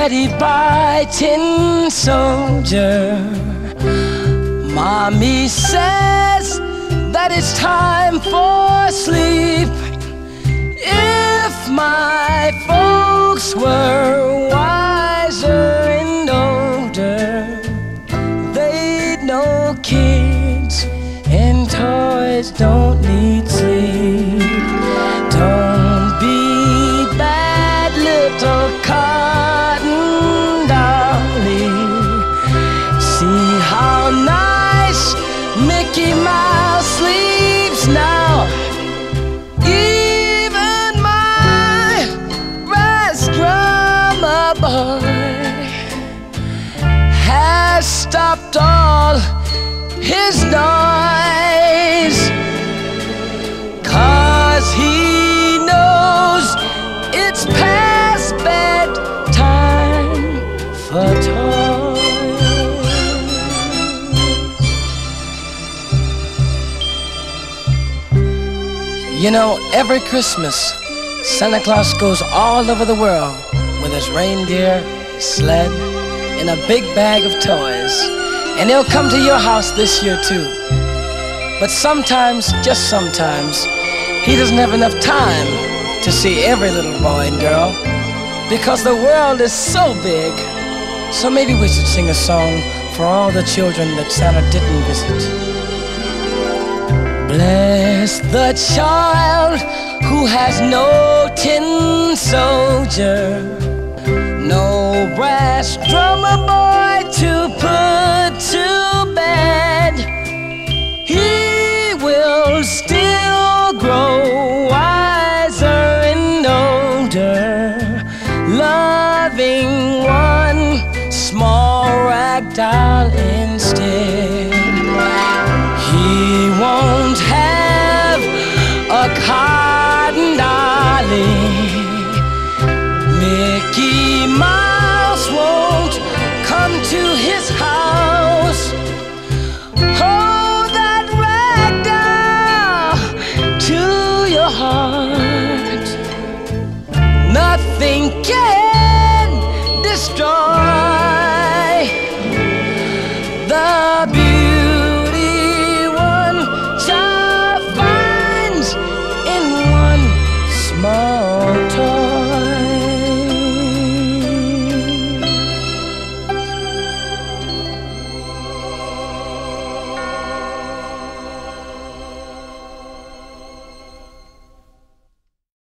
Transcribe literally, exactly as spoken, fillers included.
ready by tin soldier. Mommy says that it's time for sleep. If my folks were wiser and older, they'd know kids and toys don't need sleep. Don't be bad, little cotton dolly. See how nice Mickey Mouse sleeps now. Even my brass drummer boy has stopped all his noise, 'cause he knows it's past bedtime for toys. You know, every Christmas, Santa Claus goes all over the world with his reindeer, sled, and a big bag of toys. And he'll come to your house this year too. But sometimes, just sometimes, he doesn't have enough time to see every little boy and girl, because the world is so big. So maybe we should sing a song for all the children that Santa didn't visit. Bless the child who has no tin soldier, no brass drummer boy to put to bed. He will still grow wiser and older, loving one small rag doll instead. He won't have a cotton dolly. Mickey Mouse won't come to his house. Hold that rag doll to your heart. Nothing can destroy